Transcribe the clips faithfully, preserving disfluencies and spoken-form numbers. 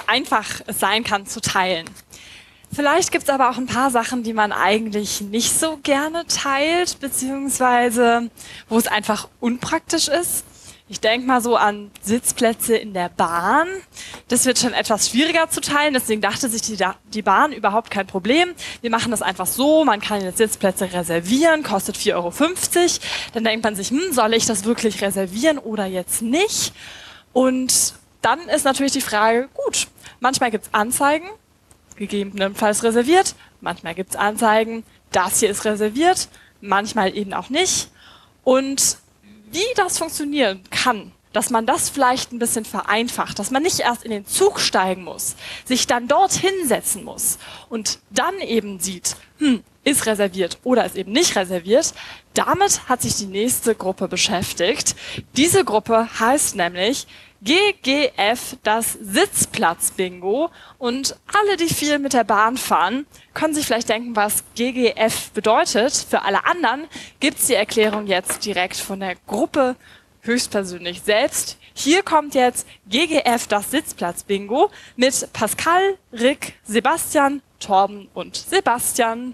einfach es sein kann zu teilen. Vielleicht gibt es aber auch ein paar Sachen, die man eigentlich nicht so gerne teilt, beziehungsweise wo es einfach unpraktisch ist. Ich denke mal so an Sitzplätze in der Bahn. Das wird schon etwas schwieriger zu teilen, deswegen dachte sich die, die Bahn überhaupt kein Problem. Wir machen das einfach so, man kann jetzt Sitzplätze reservieren, kostet vier Euro fünfzig. Dann denkt man sich, hm, soll ich das wirklich reservieren oder jetzt nicht? Und dann ist natürlich die Frage, gut, manchmal gibt es Anzeigen, gegebenenfalls reserviert, manchmal gibt es Anzeigen, das hier ist reserviert, manchmal eben auch nicht. Und wie das funktionieren kann, dass man das vielleicht ein bisschen vereinfacht, dass man nicht erst in den Zug steigen muss, sich dann dort hinsetzen muss und dann eben sieht, hm, ist reserviert oder ist eben nicht reserviert, damit hat sich die nächste Gruppe beschäftigt. Diese Gruppe heißt nämlich G G F, das Sitzplatz-Bingo. Und alle, die viel mit der Bahn fahren, können sich vielleicht denken, was G G F bedeutet. Für alle anderen gibt's die Erklärung jetzt direkt von der Gruppe höchstpersönlich selbst. Hier kommt jetzt G G F, das Sitzplatz-Bingo mit Pascal, Rick, Sebastian, Torben und Sebastian.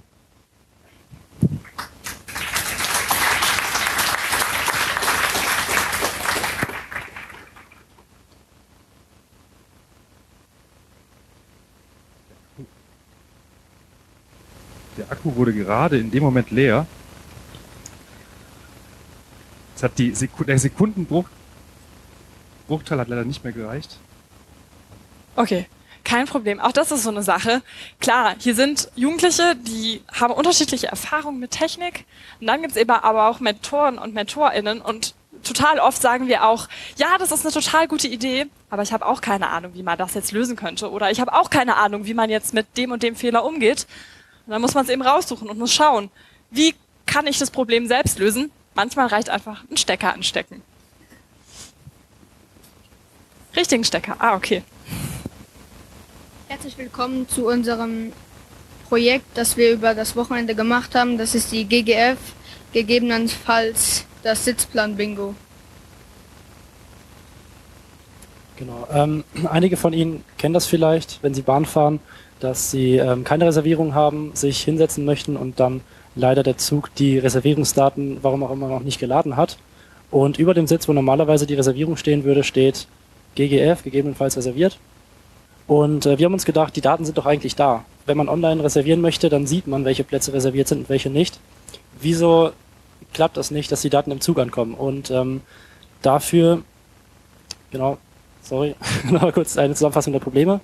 Der Akku wurde gerade in dem Moment leer. Es hat die Seku- der Sekundenbruch Bruchteil hat leider nicht mehr gereicht. Okay, kein Problem. Auch das ist so eine Sache. Klar, hier sind Jugendliche, die haben unterschiedliche Erfahrungen mit Technik. Und dann gibt's eben aber auch Mentoren und MentorInnen. Und total oft sagen wir auch, ja, das ist eine total gute Idee, aber ich habe auch keine Ahnung, wie man das jetzt lösen könnte. Oder ich habe auch keine Ahnung, wie man jetzt mit dem und dem Fehler umgeht. Und dann muss man es eben raussuchen und muss schauen, wie kann ich das Problem selbst lösen? Manchmal reicht einfach ein Stecker anstecken. Richtigen Stecker, ah, okay. Herzlich willkommen zu unserem Projekt, das wir über das Wochenende gemacht haben. Das ist die G G F, gegebenenfalls das Sitzplan-Bingo. Genau. Ähm, einige von Ihnen kennen das vielleicht, wenn Sie Bahn fahren, dass Sie ähm, keine Reservierung haben, sich hinsetzen möchten und dann leider der Zug die Reservierungsdaten, warum auch immer, noch nicht geladen hat. Und über dem Sitz, wo normalerweise die Reservierung stehen würde, steht G G F, gegebenenfalls reserviert. Und äh, wir haben uns gedacht, die Daten sind doch eigentlich da. Wenn man online reservieren möchte, dann sieht man, welche Plätze reserviert sind und welche nicht. Wieso klappt das nicht, dass die Daten im Zug ankommen? Und ähm, dafür, genau, sorry, noch kurz eine Zusammenfassung der Probleme.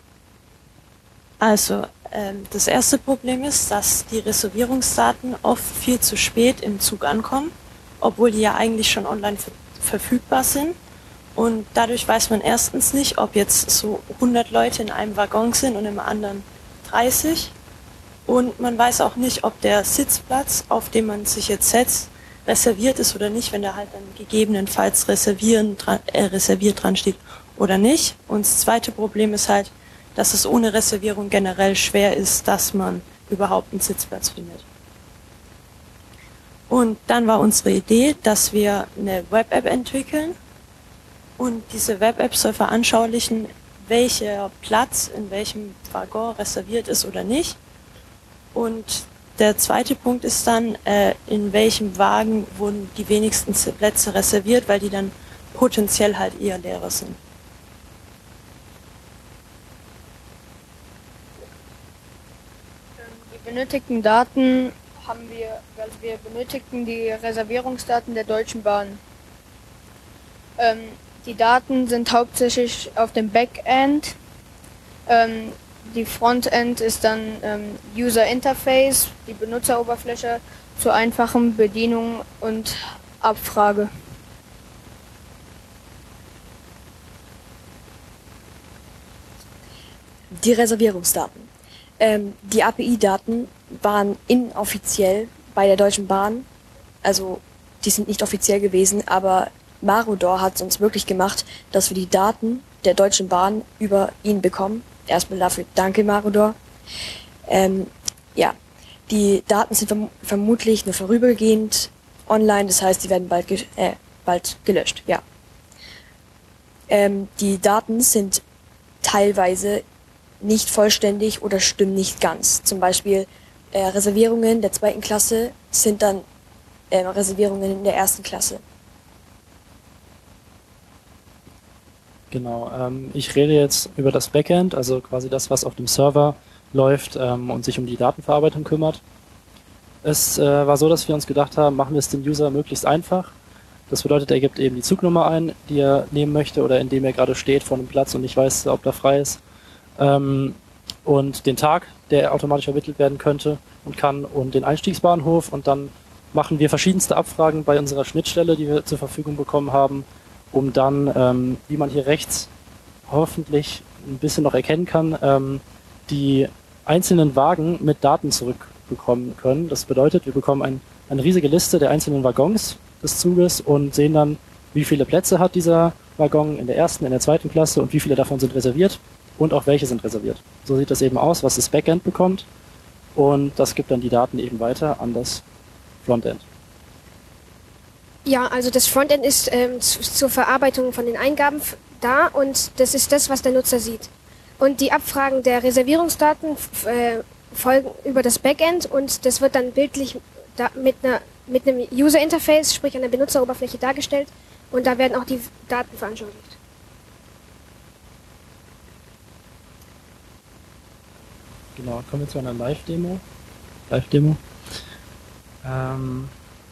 Also, ähm, das erste Problem ist, dass die Reservierungsdaten oft viel zu spät im Zug ankommen, obwohl die ja eigentlich schon online ver- verfügbar sind. Und dadurch weiß man erstens nicht, ob jetzt so hundert Leute in einem Waggon sind und im anderen dreißig. Und man weiß auch nicht, ob der Sitzplatz, auf dem man sich jetzt setzt, reserviert ist oder nicht, wenn da halt dann gegebenenfalls reservieren, dran, äh, reserviert dran steht oder nicht. Und das zweite Problem ist halt, dass es ohne Reservierung generell schwer ist, dass man überhaupt einen Sitzplatz findet. Und dann war unsere Idee, dass wir eine Web-App entwickeln und diese Web-App soll veranschaulichen, welcher Platz in welchem Waggon reserviert ist oder nicht. Und der zweite Punkt ist dann, äh, in welchem Wagen wurden die wenigsten Plätze reserviert, weil die dann potenziell halt eher leerer sind. Die benötigten Daten haben wir, also wir benötigten die Reservierungsdaten der Deutschen Bahn. Ähm, die Daten sind hauptsächlich auf dem Backend. Ähm, die Frontend ist dann ähm, User Interface, die Benutzeroberfläche zur einfachen Bedienung und Abfrage. Die Reservierungsdaten. Ähm, die A P I-Daten waren inoffiziell bei der Deutschen Bahn, also die sind nicht offiziell gewesen, aber Marudor hat es uns möglich gemacht, dass wir die Daten der Deutschen Bahn über ihn bekommen. Erstmal dafür danke, Marudor. Ähm, ja, die Daten sind verm vermutlich nur vorübergehend online, das heißt, die werden bald, ge äh, bald gelöscht. Ja. Ähm, die Daten sind teilweise nicht vollständig oder stimmen nicht ganz. Zum Beispiel äh, Reservierungen der zweiten Klasse sind dann äh, Reservierungen in der ersten Klasse. Genau, ähm, ich rede jetzt über das Backend, also quasi das, was auf dem Server läuft ähm, und sich um die Datenverarbeitung kümmert. Es äh, war so, dass wir uns gedacht haben, machen wir es dem User möglichst einfach. Das bedeutet, er gibt eben die Zugnummer ein, die er nehmen möchte oder in dem er gerade steht vor einem Platz und nicht weiß, ob da frei ist. Ähm, und den Tag, der automatisch ermittelt werden könnte und kann, und den Einstiegsbahnhof. Und dann machen wir verschiedenste Abfragen bei unserer Schnittstelle, die wir zur Verfügung bekommen haben, um dann, ähm, wie man hier rechts hoffentlich ein bisschen noch erkennen kann, ähm, die einzelnen Wagen mit Daten zurückbekommen können. Das bedeutet, wir bekommen ein, eine riesige Liste der einzelnen Waggons des Zuges und sehen dann, wie viele Plätze hat dieser Waggon in der ersten, in der zweiten Klasse und wie viele davon sind reserviert und auch welche sind reserviert. So sieht das eben aus, was das Backend bekommt, und das gibt dann die Daten eben weiter an das Frontend. Ja, also das Frontend ist ähm, zu, zur Verarbeitung von den Eingaben f- da und das ist das, was der Nutzer sieht. Und die Abfragen der Reservierungsdaten f- äh, folgen über das Backend und das wird dann bildlich da mit, einer, mit einem User-Interface, sprich einer Benutzeroberfläche dargestellt und da werden auch die Daten veranschaulicht. Genau, kommen wir zu einer Live-Demo. Live-Demo. Ähm,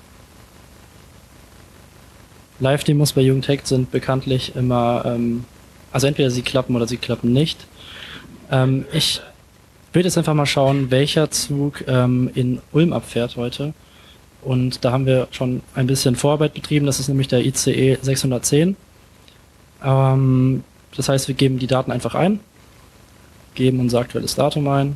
Live-Demos bei Jugendhackt sind bekanntlich immer, ähm, also entweder sie klappen oder sie klappen nicht. Ähm, ich würde jetzt einfach mal schauen, welcher Zug ähm, in Ulm abfährt heute. Und da haben wir schon ein bisschen Vorarbeit betrieben, das ist nämlich der I C E sechshundertzehn. Ähm, das heißt, wir geben die Daten einfach ein, geben unser aktuelles Datum ein.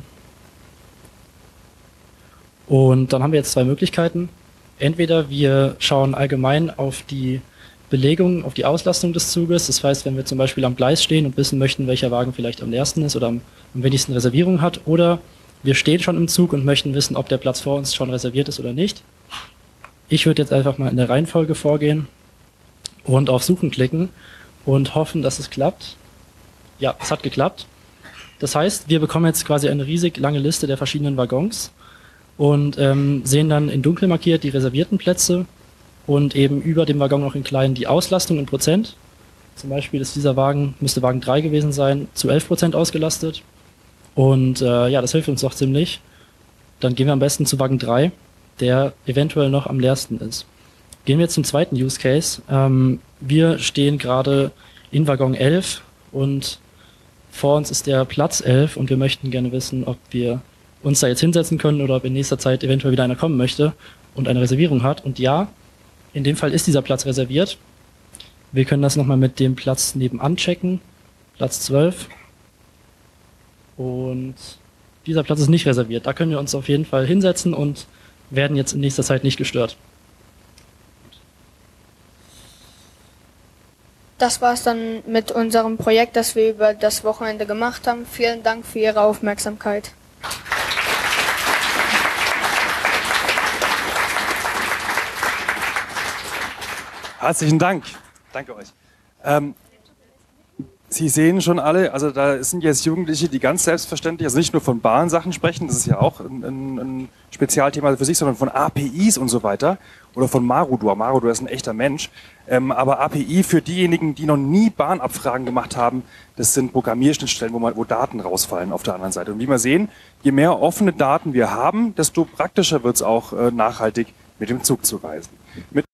Und dann haben wir jetzt zwei Möglichkeiten. Entweder wir schauen allgemein auf die Belegung, auf die Auslastung des Zuges. Das heißt, wenn wir zum Beispiel am Gleis stehen und wissen möchten, welcher Wagen vielleicht am leersten ist oder am, am wenigsten Reservierung hat. Oder wir stehen schon im Zug und möchten wissen, ob der Platz vor uns schon reserviert ist oder nicht. Ich würde jetzt einfach mal in der Reihenfolge vorgehen und auf Suchen klicken und hoffen, dass es klappt. Ja, es hat geklappt. Das heißt, wir bekommen jetzt quasi eine riesig lange Liste der verschiedenen Waggons und ähm, sehen dann in dunkel markiert die reservierten Plätze und eben über dem Waggon noch in klein die Auslastung in Prozent. Zum Beispiel ist dieser Wagen, müsste Wagen drei gewesen sein, zu elf Prozent ausgelastet. Und äh, ja, das hilft uns doch ziemlich. Dann gehen wir am besten zu Wagen drei, der eventuell noch am leersten ist. Gehen wir zum zweiten Use Case. Ähm, wir stehen gerade in Waggon elf und vor uns ist der Platz elf und wir möchten gerne wissen, ob wir uns da jetzt hinsetzen können oder ob in nächster Zeit eventuell wieder einer kommen möchte und eine Reservierung hat. Und ja, in dem Fall ist dieser Platz reserviert. Wir können das nochmal mit dem Platz nebenan checken. Platz zwölf. Und dieser Platz ist nicht reserviert. Da können wir uns auf jeden Fall hinsetzen und werden jetzt in nächster Zeit nicht gestört. Das war's dann mit unserem Projekt, das wir über das Wochenende gemacht haben. Vielen Dank für Ihre Aufmerksamkeit. Herzlichen Dank. Danke euch. Ähm, Sie sehen schon alle, also da sind jetzt Jugendliche, die ganz selbstverständlich, also nicht nur von Bahnsachen sprechen, das ist ja auch ein, ein, ein Spezialthema für sich, sondern von A P Is und so weiter oder von Marudor. Marudor ist ein echter Mensch. Ähm, aber A P I für diejenigen, die noch nie Bahnabfragen gemacht haben, das sind Programmierschnittstellen, wo, man, wo Daten rausfallen auf der anderen Seite. Und wie wir sehen, je mehr offene Daten wir haben, desto praktischer wird es auch äh, nachhaltig mit dem Zug zu reisen. Mit